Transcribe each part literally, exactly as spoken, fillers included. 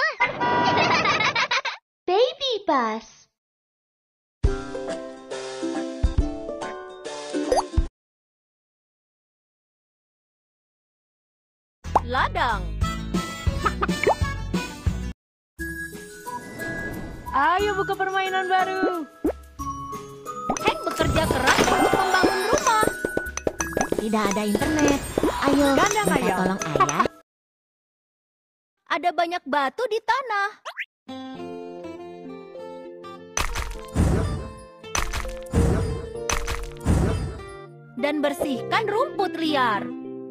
Baby bus. Ladang. Ayo buka permainan baru. Hank bekerja keras untuk membangun rumah. Tidak ada internet. Ayo, Kandang minta ayam. tolong ayah. Ada banyak batu di tanah. Dan bersihkan rumput liar.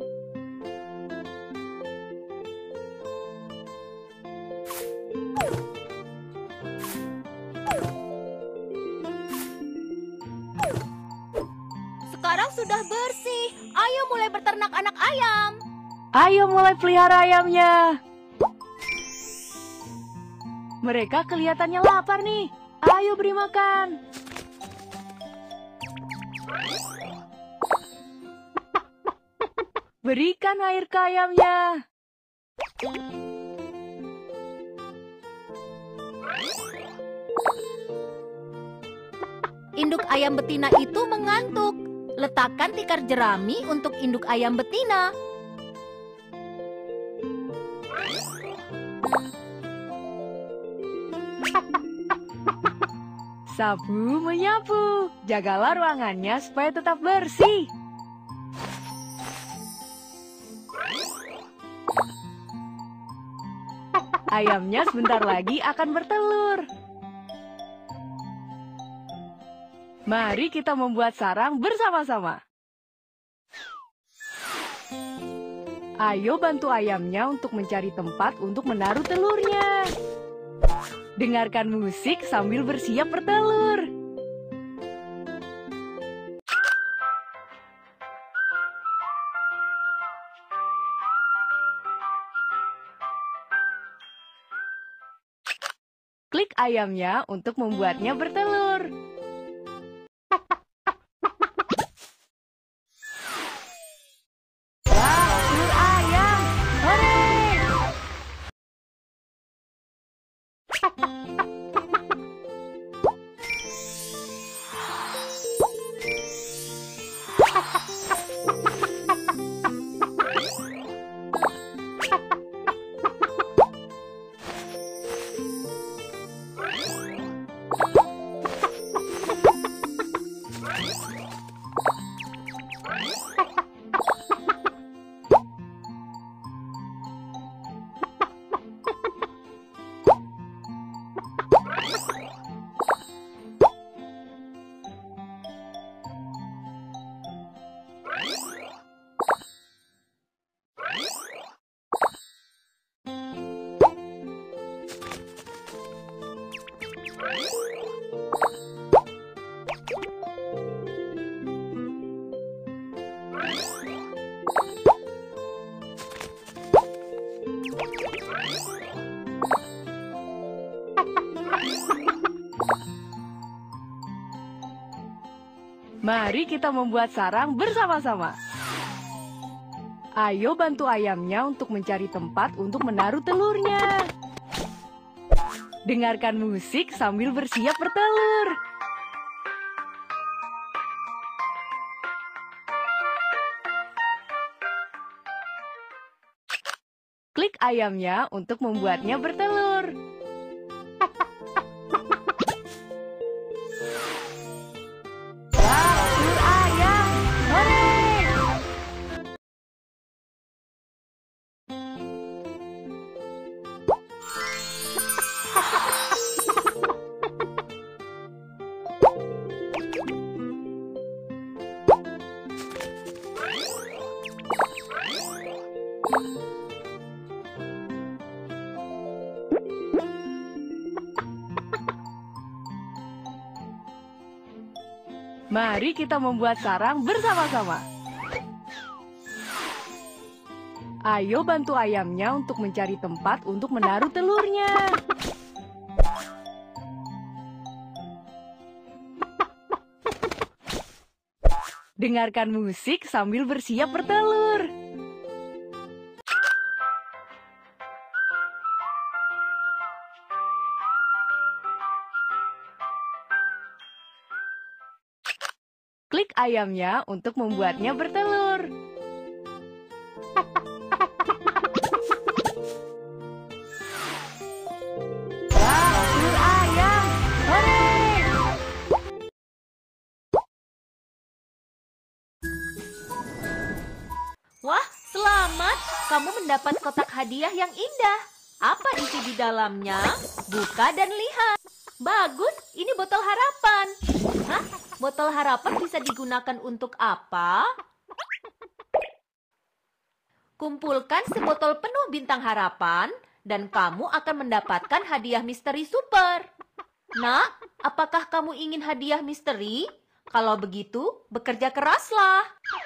Sekarang sudah bersih. Ayo mulai berternak anak ayam. Ayo mulai pelihara ayamnya. Mereka kelihatannya lapar nih. Ayo beri makan. Berikan air ke ayamnya. Induk ayam betina itu mengantuk. Letakkan tikar jerami untuk induk ayam betina. Sapu menyapu. Jagalah ruangannya supaya tetap bersih. Ayamnya sebentar lagi akan bertelur. Mari kita membuat sarang bersama-sama. Ayo bantu ayamnya untuk mencari tempat untuk menaruh telurnya. Dengarkan musik sambil bersiap bertelur. Klik ayamnya untuk membuatnya bertelur. Wah, telur ayam! Hore! Mari kita membuat sarang bersama-sama. Ayo bantu ayamnya untuk mencari tempat untuk menaruh telurnya. Dengarkan musik sambil bersiap bertelur. Klik ayamnya untuk membuatnya bertelur. Wah, telur ayam! Hore! Mari kita membuat sarang bersama-sama. Ayo bantu ayamnya untuk mencari tempat untuk menaruh telurnya. Dengarkan musik sambil bersiap bertelur. Klik ayamnya untuk membuatnya bertelur. Wah, telur ayam! Hore! Wah, selamat! Kamu mendapat kotak hadiah yang indah. Apa isi di dalamnya? Buka dan lihat. Bagus, ini botol harapan. Hah? Botol harapan bisa digunakan untuk apa? Kumpulkan sebotol penuh bintang harapan dan kamu akan mendapatkan hadiah misteri super. Nak, apakah kamu ingin hadiah misteri? Kalau begitu, bekerja keraslah.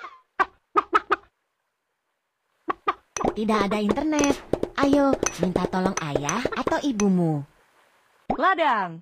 Tidak ada internet. Ayo, minta tolong ayah atau ibumu. Ladang.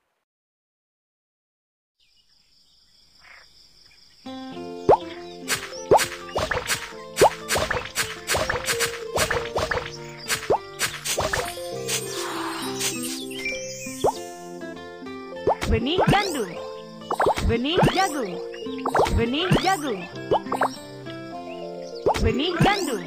Benih gandum. Benih jagung. Benih jagung. Benih gandum.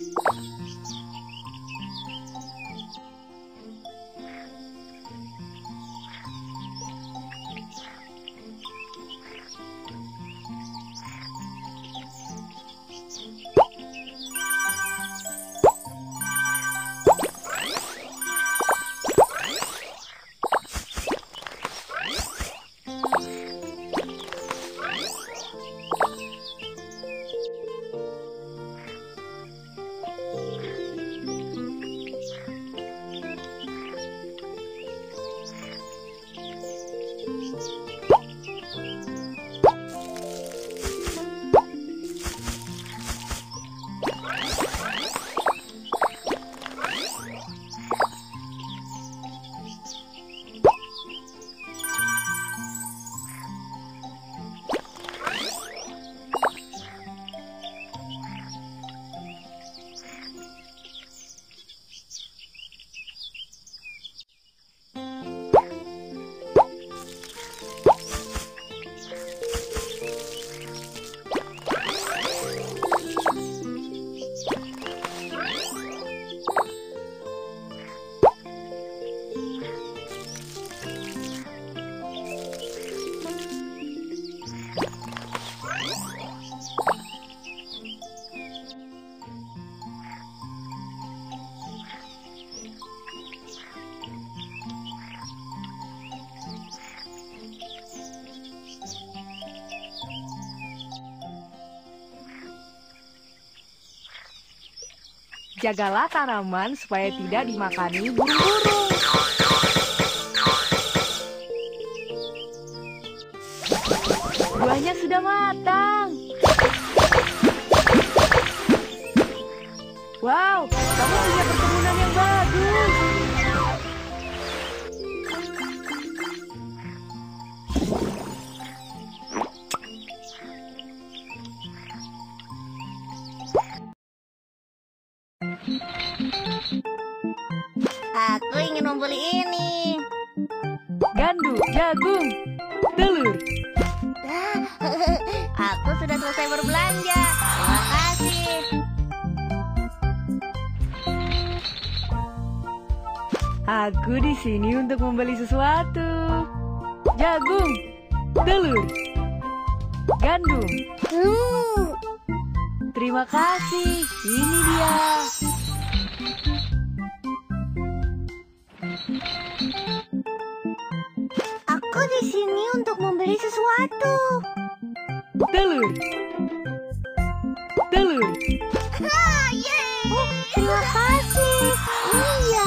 Jagalah tanaman supaya tidak dimakani burung-burung. Buahnya sudah matang. Wow, kamu punya perkebunan yang bagus. Aku ingin membeli ini. Gandum, jagung, telur. Aku sudah selesai berbelanja. Terima kasih. Aku di sini untuk membeli sesuatu. Jagung, telur, gandum. Hmm. Terima kasih. Ini dia. Aku di sini untuk membeli sesuatu. Telur. Telur. Ah, yeay. Oh, terima kasih. Iya.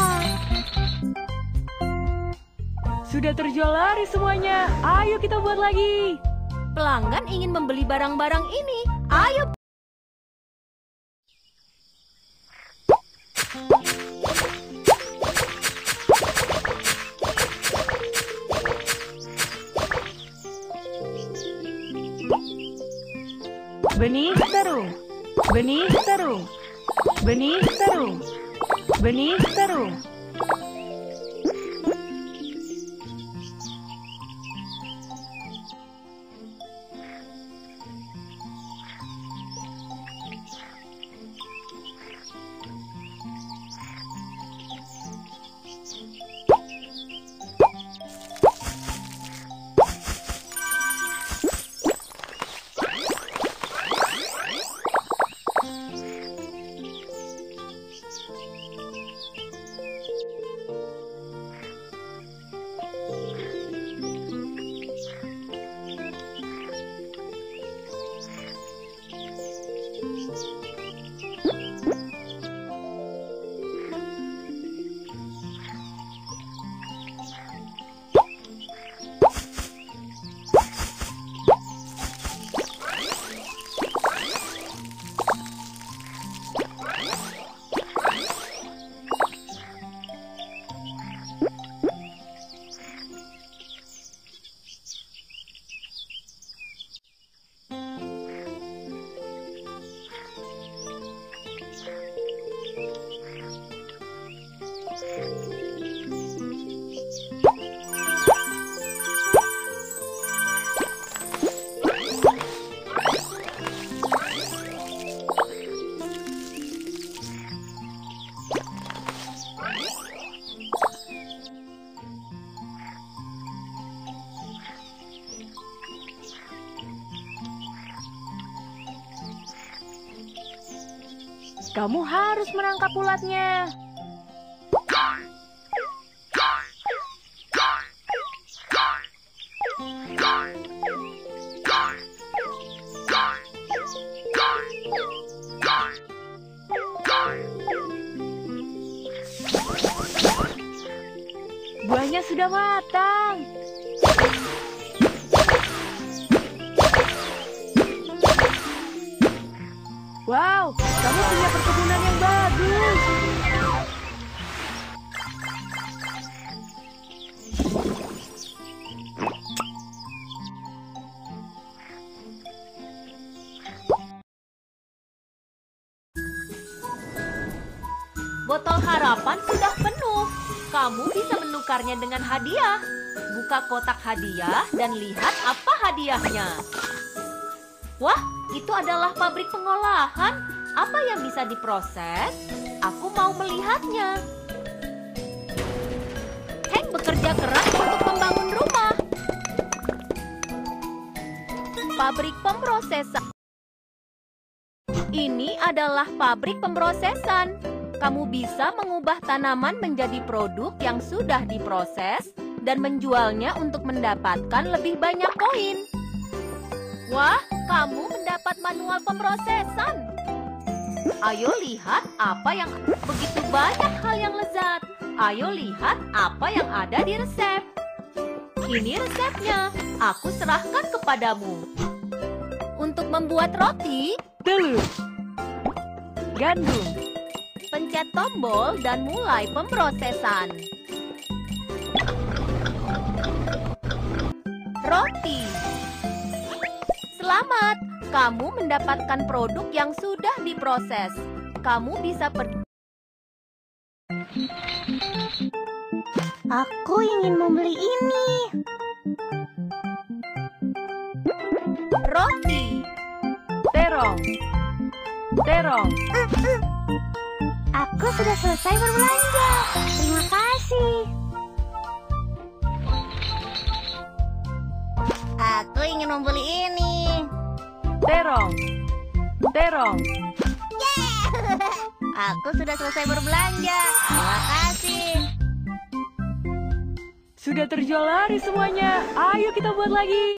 Sudah terjual laris semuanya. Ayo kita buat lagi. Pelanggan ingin membeli barang-barang ini. Ayo. Benih terung. Benih terung. Benih terung. Benih terung. Kamu harus menangkap ulatnya. Buahnya sudah matang. Wow, kamu punya perkebunan yang bagus. Botol harapan sudah penuh. Kamu bisa menukarnya dengan hadiah. Buka kotak hadiah dan lihat apa hadiahnya. Wah, itu adalah pabrik pengolahan. Apa yang bisa diproses? Aku mau melihatnya. Hank bekerja keras untuk membangun rumah. Pabrik pemrosesan. Ini adalah pabrik pemrosesan. Kamu bisa mengubah tanaman menjadi produk yang sudah diproses dan menjualnya untuk mendapatkan lebih banyak koin. Wah, kamu mendapat manual pemrosesan. Ayo lihat apa yang begitu banyak hal yang lezat. Ayo lihat apa yang ada di resep. Ini resepnya. Aku serahkan kepadamu. Untuk membuat roti, Telur, gandum, pencet tombol dan mulai pemrosesan. Roti. Selamat, kamu mendapatkan produk yang sudah diproses. Kamu bisa pergi. Aku ingin membeli ini. Roti. terong, terong. Aku sudah selesai berbelanja. Terima kasih. Aku ingin membeli ini. Terong, terong. Aku sudah selesai berbelanja. Terima kasih. Sudah terjual laris semuanya. Ayo kita buat lagi.